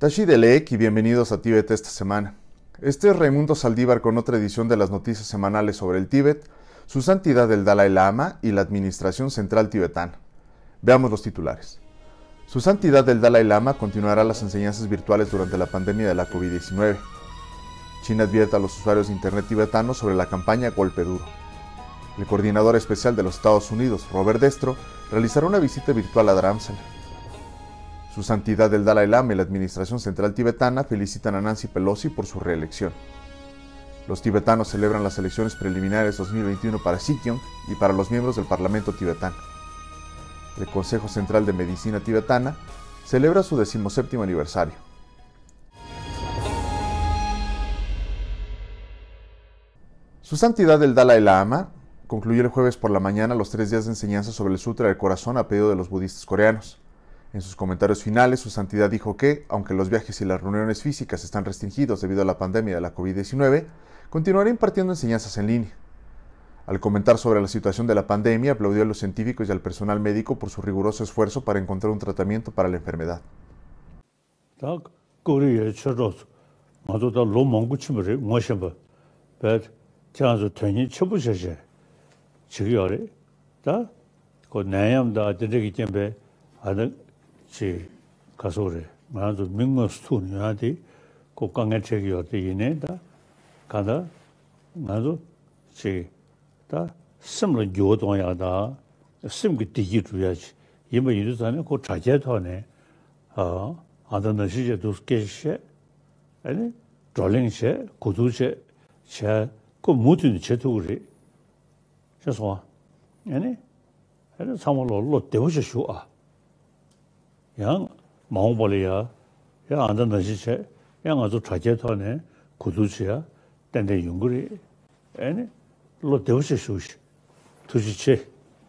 Tashi Delek y bienvenidos a Tíbet esta semana. Este es Raimundo Saldívar con otra edición de las noticias semanales sobre el Tíbet, su santidad el Dalai Lama y la Administración Central Tibetana. Veamos los titulares. Su santidad el Dalai Lama continuará las enseñanzas virtuales durante la pandemia de la COVID-19. China advierte a los usuarios de Internet tibetanos sobre la campaña Golpe Duro. El coordinador especial de los Estados Unidos, Robert Destro, realizará una visita virtual a Dharamsala. Su santidad el Dalai Lama y la Administración Central Tibetana felicitan a Nancy Pelosi por su reelección. Los tibetanos celebran las elecciones preliminares 2021 para Sikkim y para los miembros del Parlamento tibetano. El Consejo Central de Medicina Tibetana celebra su 17º aniversario. Su santidad el Dalai Lama concluyó el jueves por la mañana los 3 días de enseñanza sobre el Sutra del Corazón a pedido de los budistas coreanos. En sus comentarios finales, su santidad dijo que, aunque los viajes y las reuniones físicas están restringidos debido a la pandemia de la COVID-19, continuará impartiendo enseñanzas en línea. Al comentar sobre la situación de la pandemia, aplaudió a los científicos y al personal médico por su riguroso esfuerzo para encontrar un tratamiento para la enfermedad. 지 가서래 나도 민거 스토니한테 고강의 책이었대 이네다 가다 나도 지다 심을 교동야다 심기 뒤지 줘야지 이모 이르잖아 그 자제터네 아는 시제도 깨시 아니 드롤링시 고두시 제그 모든 제도를 그래서 아니 아니 상월로 되어셔 양 마음벌이야 야 안전한 시체 양 아주 자제터네 구두치야 땡땡 연구리 아니 로 되어서 수시 투지체.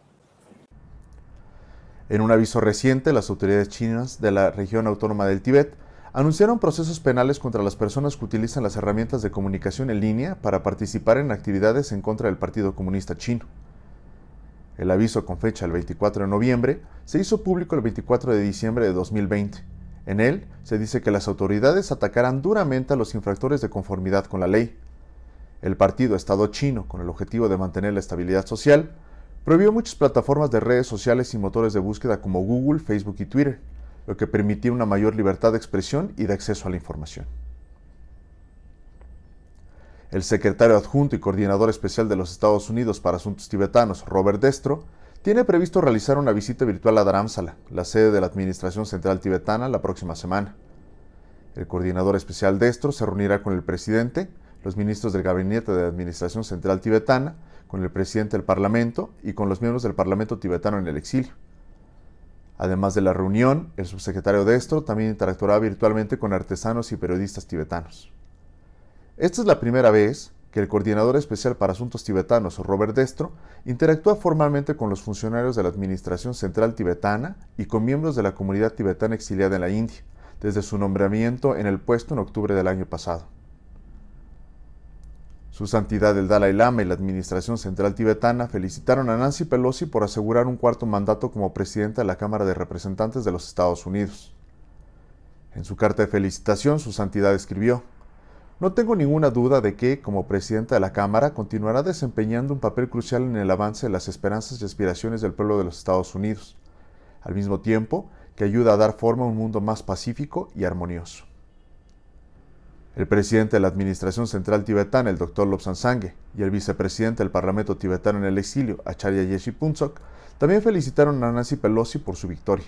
En un aviso reciente, las autoridades chinas de la región autónoma del Tíbet anunciaron procesos penales contra las personas que utilizan las herramientas de comunicación en línea para participar en actividades en contra del Partido Comunista Chino. El aviso, con fecha el 24 de noviembre, se hizo público el 24 de diciembre de 2020. En él se dice que las autoridades atacarán duramente a los infractores de conformidad con la ley. El Partido Estado Chino, con el objetivo de mantener la estabilidad social, prohibió muchas plataformas de redes sociales y motores de búsqueda como Google, Facebook y Twitter, lo que permitía una mayor libertad de expresión y de acceso a la información. El secretario adjunto y coordinador especial de los Estados Unidos para Asuntos Tibetanos, Robert Destro, tiene previsto realizar una visita virtual a Dharamsala, la sede de la Administración Central Tibetana, la próxima semana. El coordinador especial Destro se reunirá con el presidente, los ministros del Gabinete de Administración Central Tibetana, con el presidente del Parlamento y con los miembros del Parlamento tibetano en el exilio. Además de la reunión, el subsecretario Destro también interactuará virtualmente con artesanos y periodistas tibetanos. Esta es la primera vez que el coordinador especial para asuntos tibetanos, Robert Destro, interactúa formalmente con los funcionarios de la Administración Central Tibetana y con miembros de la comunidad tibetana exiliada en la India, desde su nombramiento en el puesto en octubre del año pasado. Su santidad el Dalai Lama y la Administración Central Tibetana felicitaron a Nancy Pelosi por asegurar un cuarto mandato como presidenta de la Cámara de Representantes de los Estados Unidos. En su carta de felicitación, su santidad escribió: "No tengo ninguna duda de que, como presidenta de la Cámara, continuará desempeñando un papel crucial en el avance de las esperanzas y aspiraciones del pueblo de los Estados Unidos, al mismo tiempo que ayuda a dar forma a un mundo más pacífico y armonioso". El presidente de la Administración Central Tibetana, el Dr. Lobsang Sangye, y el vicepresidente del Parlamento tibetano en el exilio, Acharya Yeshi Phuntsok, también felicitaron a Nancy Pelosi por su victoria.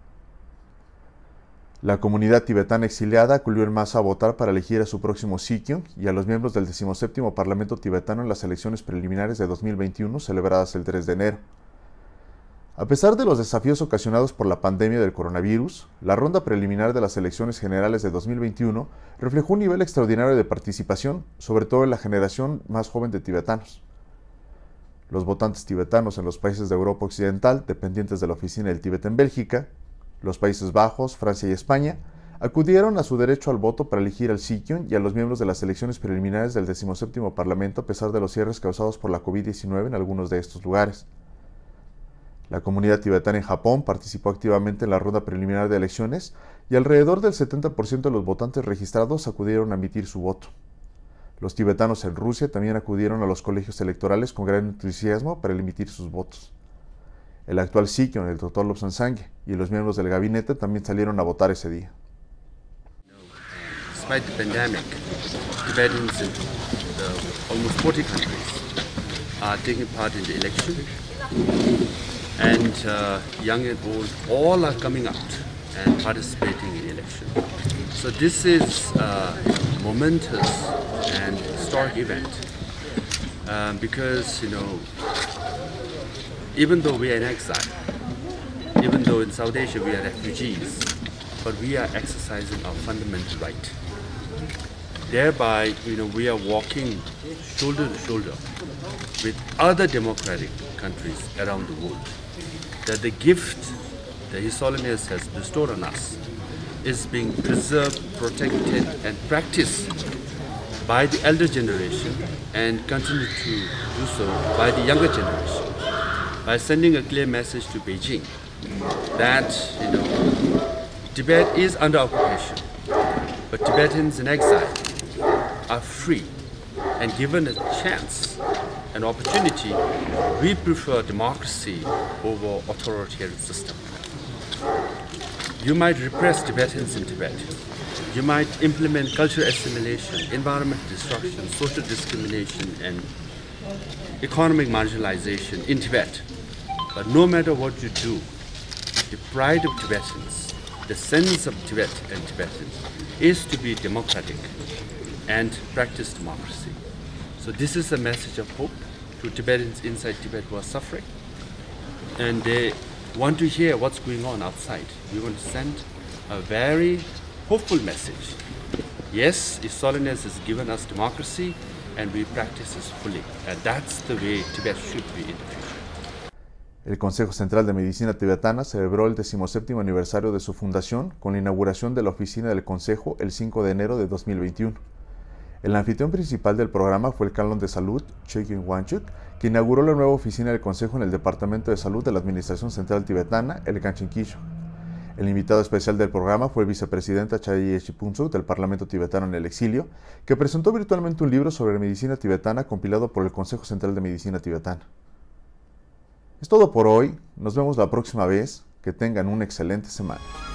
La comunidad tibetana exiliada acudió en masa a votar para elegir a su próximo Sikkim y a los miembros del 17º Parlamento tibetano en las elecciones preliminares de 2021 celebradas el 3 de enero. A pesar de los desafíos ocasionados por la pandemia del coronavirus, la ronda preliminar de las elecciones generales de 2021 reflejó un nivel extraordinario de participación, sobre todo en la generación más joven de tibetanos. Los votantes tibetanos en los países de Europa Occidental, dependientes de la Oficina del Tíbet en Bélgica, los Países Bajos, Francia y España, acudieron a su derecho al voto para elegir al Sikkim y a los miembros de las elecciones preliminares del 17º Parlamento a pesar de los cierres causados por la COVID-19 en algunos de estos lugares. La comunidad tibetana en Japón participó activamente en la ronda preliminar de elecciones y alrededor del 70% de los votantes registrados acudieron a emitir su voto. Los tibetanos en Rusia también acudieron a los colegios electorales con gran entusiasmo para emitir sus votos. El actual sikh, el Dr. Lobsang Sangye, y los miembros del gabinete también salieron a votar ese día. Despite the pandemic, Tibetans in almost 40 countries are taking part in the election, and young and old all are coming out and participating in the election. So this is a momentous and historic event because, even though we are in exile, even though in South Asia we are refugees, but we are exercising our fundamental right. Thereby, we are walking shoulder to shoulder with other democratic countries around the world. That the gift that His Holiness has bestowed on us is being preserved, protected, and practiced by the elder generation and continue to do so by the younger generation, by sending a clear message to Beijing that Tibet is under occupation, but Tibetans in exile are free and given a chance, an opportunity. We prefer democracy over authoritarian system. You might repress Tibetans in Tibet. You might implement cultural assimilation, environmental destruction, social discrimination, and economic marginalization in Tibet. But no matter what you do, the pride of Tibetans, the sense of Tibet and Tibetans is to be democratic and practice democracy. So this is a message of hope to Tibetans inside Tibet who are suffering. And they want to hear what's going on outside. We want to send a very hopeful message. Yes, His Holiness has given us democracy and we practice this fully. And that's the way Tibet should be in the future. El Consejo Central de Medicina Tibetana celebró el 17º aniversario de su fundación con la inauguración de la oficina del Consejo el 5 de enero de 2021. El anfitrión principal del programa fue el Canon de Salud, Chögyam Wangchuk, que inauguró la nueva oficina del Consejo en el Departamento de Salud de la Administración Central Tibetana, el Kangchen Kishon. El invitado especial del programa fue el vicepresidente Chaya Chipunsu del Parlamento Tibetano en el exilio, que presentó virtualmente un libro sobre medicina tibetana compilado por el Consejo Central de Medicina Tibetana. Es todo por hoy, nos vemos la próxima vez, que tengan una excelente semana.